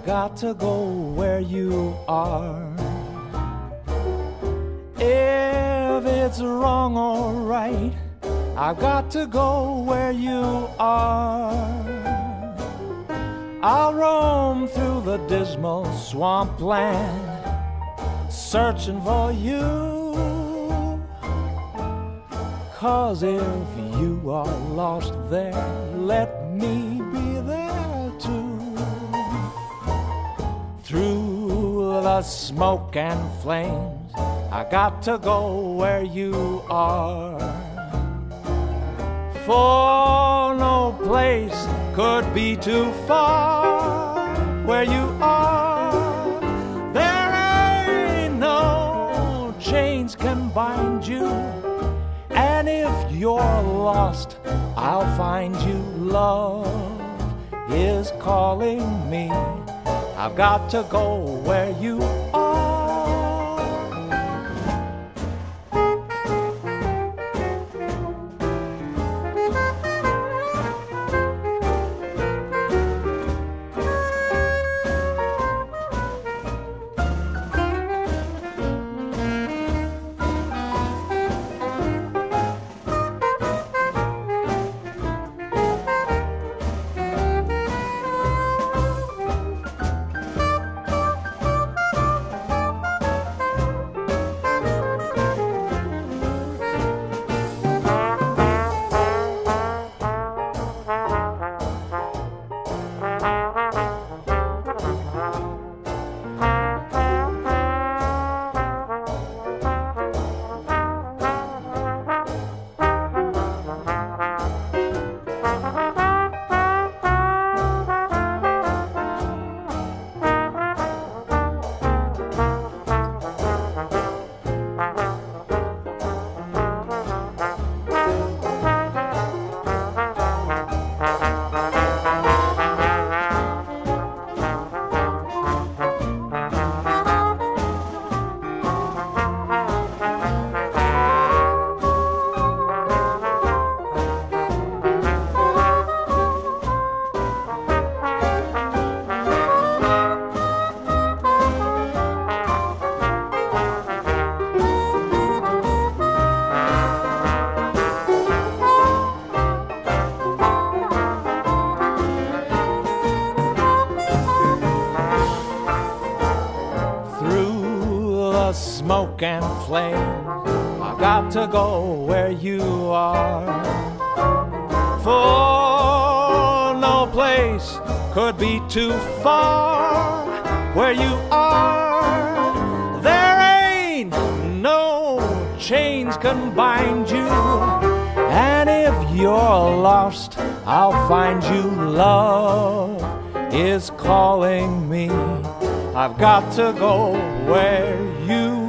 got to go where you are. If it's wrong or right, I've got to go where you are. I'll roam through the dismal swampland, searching for you. 'Cause if you are lost there, let me be there too. Through the smoke and flames, I got to go where you are. For no place could be too far where you are. There ain't no chains can bind you, and if you're lost, I'll find you. Love is calling me. I've got to go where you are. Smoke and flame, I've got to go where you are. For no place could be too far where you are. There ain't no chains can bind you, and if you're lost, I'll find you. Love is calling me. I've got to go where you